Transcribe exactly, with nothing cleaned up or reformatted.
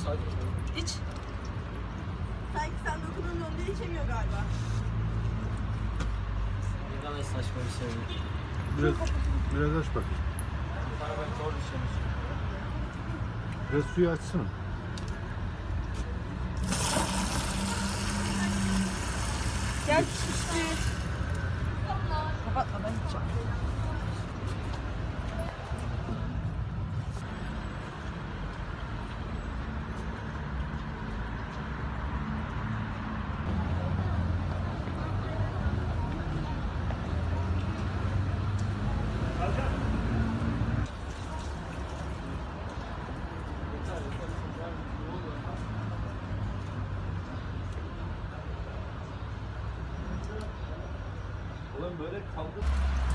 İç. Sanki sen dokunun onu içemiyor galiba. Ne kadar saçma bir şey. Biraz, biraz aç bakayım. Ben zor işlemiş. Biraz suyu açsana. Gel pişmişti. Kapatma ben içeceğim. Oğlum böyle kaldı.